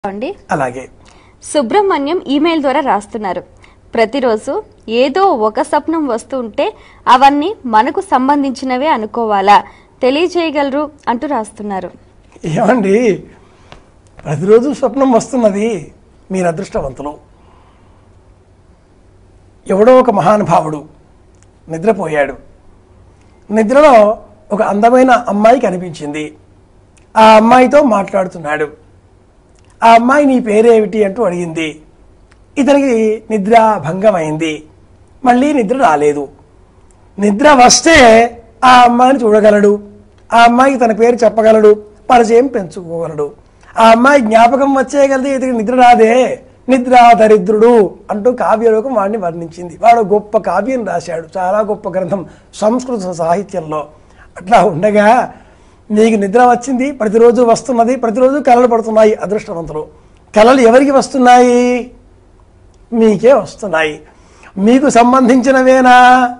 అండి అలాగే సుబ్రహ్మణ్యం ఈమెయిల్ ద్వారా రాస్తున్నారు. ప్రతిరోజు ఏదో ఒక స్వప్నం వస్తూ ఉంటే అవన్నీ మనకు సంబంధించినవే అనుకోవాలా, తెలియజేయగలరు అంటూ రాస్తున్నారు. ఏమండి, ప్రతిరోజు స్వప్నం వస్తున్నది, మీరు అదృష్టవంతులు. ఎవడో ఒక మహానుభావుడు నిద్రపోయాడు. నిద్రలో ఒక అందమైన అమ్మాయి కనిపించింది. ఆ అమ్మాయితో మాట్లాడుతున్నాడు. ఆ అమ్మాయి నీ పేరేమిటి అంటూ అడిగింది. ఇతనికి నిద్ర భంగమైంది. మళ్ళీ నిద్ర రాలేదు. నిద్ర వస్తే ఆ అమ్మాయిని చూడగలడు, ఆ అమ్మాయికి తన పేరు చెప్పగలడు, పరిచయం పెంచుకోగలడు. ఆ అమ్మాయి జ్ఞాపకం వచ్చేయగలితే ఇతనికి నిద్ర రాదే, నిద్రా దరిద్రుడు అంటూ కావ్యలోకం వాడిని వర్ణించింది. వాడు గొప్ప కావ్యం రాశాడు, చాలా గొప్ప గ్రంథం సంస్కృత సాహిత్యంలో. అట్లా ఉండగా నీకు నిద్ర వచ్చింది, ప్రతిరోజు వస్తున్నది, ప్రతిరోజు కలలు పడుతున్నాయి, అదృష్టవంతులు. కలలు ఎవరికి వస్తున్నాయి? మీకే వస్తున్నాయి. మీకు సంబంధించినవేనా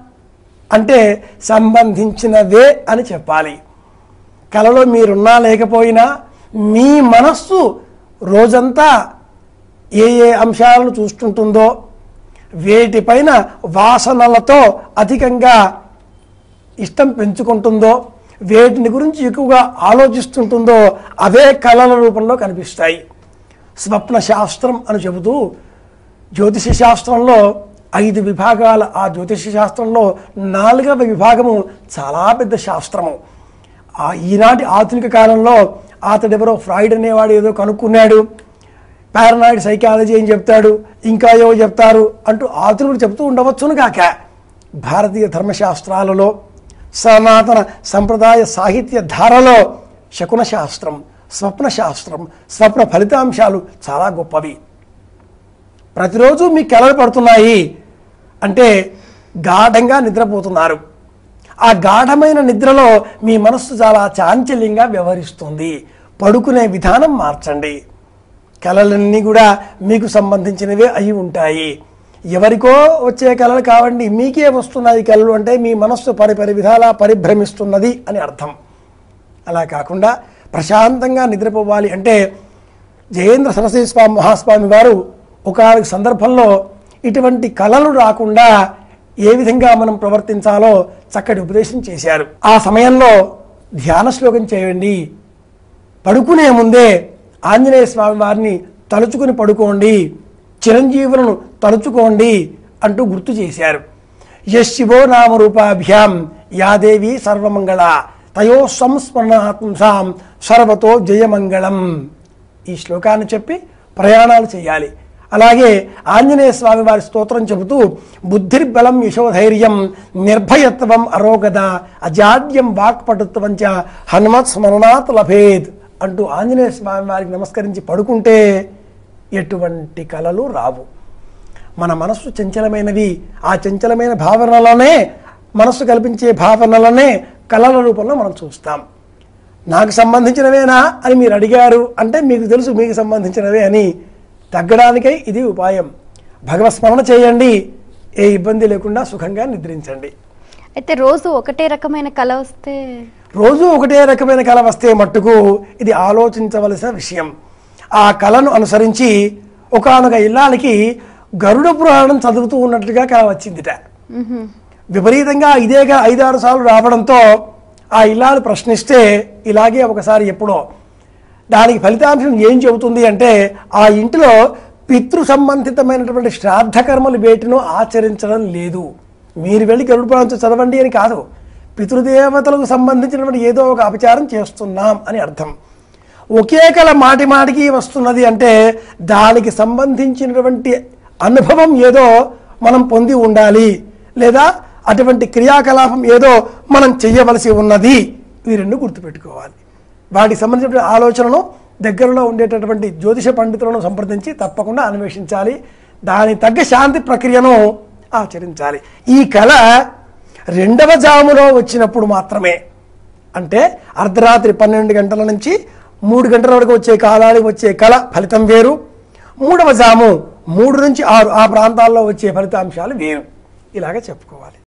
అంటే సంబంధించినవే అని చెప్పాలి. కలలో మీరున్నా లేకపోయినా మీ మనస్సు రోజంతా ఏ ఏ అంశాలను చూస్తుంటుందో, వేటిపైన వాసనలతో అధికంగా ఇష్టం పెంచుకుంటుందో, వేటిని గురించి ఎక్కువగా ఆలోచిస్తుంటుందో అవే కళల రూపంలో కనిపిస్తాయి. స్వప్న శాస్త్రం అని చెబుతూ జ్యోతిష శాస్త్రంలో 5 విభాగాల, ఆ జ్యోతిష శాస్త్రంలో 4వ విభాగము చాలా పెద్ద శాస్త్రము. ఈనాటి ఆధునిక కాలంలో అతడెవరో ఫ్రాయిడ్ అనేవాడు ఏదో కనుక్కున్నాడు, పారానాయిడ్ సైకాలజీ అని చెప్తాడు, ఇంకా ఏవో చెప్తారు అంటూ ఆధునికుడు చెప్తూ ఉండవచ్చును కాక, భారతీయ ధర్మశాస్త్రాలలో సనాతన సంప్రదాయ సాహిత్య ధారలో శకున శాస్త్రం, స్వప్న శాస్త్రం, స్వప్న ఫలితాంశాలు చాలా గొప్పవి. ప్రతిరోజు మీ కలలు పడుతున్నాయి అంటే గాఢంగా నిద్రపోతున్నారు. ఆ గాఢమైన నిద్రలో మీ మనస్సు చాలా చాంచల్యంగా వ్యవహరిస్తుంది. పడుకునే విధానం మార్చండి. కలలన్నీ కూడా మీకు సంబంధించినవే అయి ఉంటాయి. ఎవరికో వచ్చే కళలు కావండి, మీకే వస్తున్నాయి కళలు అంటే మీ మనస్సు పరిపరి విధాలా పరిభ్రమిస్తున్నది అని అర్థం. అలా కాకుండా ప్రశాంతంగా నిద్రపోవాలి అంటే జయేంద్ర సరస్వతి స్వామి మహాస్వామి వారు ఒక సందర్భంలో ఇటువంటి కళలు రాకుండా ఏ విధంగా మనం ప్రవర్తించాలో చక్కటి ఉపదేశం చేశారు. ఆ సమయంలో ధ్యాన శ్లోకం చేయండి. పడుకునే ముందే ఆంజనేయ స్వామి వారిని తలుచుకుని పడుకోండి, చిరంజీవులను తలుచుకోండి అంటూ గుర్తు చేశారు. యశివో నామరూపాభ్యాం యాదేవి సర్వమంగళ తయో సంస్మరణాత్మసాం సర్వతో జయమంగళం. ఈ శ్లోకాన్ని చెప్పి ప్రయాణాలు చేయాలి. అలాగే ఆంజనేయ స్వామి వారి స్తోత్రం చెబుతూ బుద్ధిర్బలం యశోధైర్యం నిర్భయత్వం అరోగద అజాడ్యం వాక్పటుత్వం చ హనుమత్ స్మరణాత్ లభేద్ అంటూ ఆంజనేయ స్వామి వారికి నమస్కరించి పడుకుంటే ఎటువంటి కలలు రావు. మన మనస్సు చంచలమైనవి. ఆ చంచలమైన భావనలనే, మనస్సు కల్పించే భావనలనే కళల రూపంలో మనం చూస్తాం. నాకు సంబంధించినవేనా అని మీరు అడిగారు అంటే మీకు తెలుసు మీకు సంబంధించినవే అని. తగ్గడానికై ఇది ఉపాయం. భగవత్స్మరణ చేయండి, ఏ ఇబ్బంది లేకుండా సుఖంగా నిద్రించండి. అయితే రోజు ఒకటే రకమైన కళ వస్తే, రోజు ఒకటే రకమైన కళ వస్తే మట్టుకు ఇది ఆలోచించవలసిన విషయం. ఆ కళను అనుసరించి ఒకానొక ఇల్లాలకి గరుడ పురాణం చదువుతూ ఉన్నట్లుగా కళ వచ్చిందిట. విపరీతంగా ఇదే 5-6 సార్లు రావడంతో ఆ ఇల్లాలు ప్రశ్నిస్తే ఇలాగే ఒకసారి ఎప్పుడో, దానికి ఫలితాంశం ఏం చెబుతుంది అంటే ఆ ఇంటిలో పితృ సంబంధితమైనటువంటి శ్రాద్ధ కర్మలు వేటినో ఆచరించడం లేదు. మీరు వెళ్ళి గరుడ పురాణం చదవండి అని కాదు, పితృదేవతలకు సంబంధించినటువంటి ఏదో ఒక అపచారం చేస్తున్నాం అని అర్థం. ఒకే కళ మాటి మాటికి వస్తున్నది అంటే దానికి సంబంధించినటువంటి అనుభవం ఏదో మనం పొంది ఉండాలి, లేదా అటువంటి క్రియాకలాపం ఏదో మనం చెయ్యవలసి ఉన్నది. ఈ రెండు గుర్తుపెట్టుకోవాలి. వాటికి సంబంధించిన ఆలోచనను దగ్గరలో ఉండేటటువంటి జ్యోతిష పండితులను సంప్రదించి తప్పకుండా అన్వేషించాలి. దానికి తగ్గ శాంతి ప్రక్రియను ఆచరించాలి. ఈ కళ 2వ జాములో వచ్చినప్పుడు మాత్రమే, అంటే అర్ధరాత్రి 12 గంటల నుంచి 3 గంటల వరకు వచ్చే కాలానికి వచ్చే కళ ఫలితం వేరు. 3వ జాము 3 నుంచి 6 ఆ ప్రాంతాల్లో వచ్చే ఫలితాంశాలు వేరు. ఇలాగ చెప్పుకోవాలి.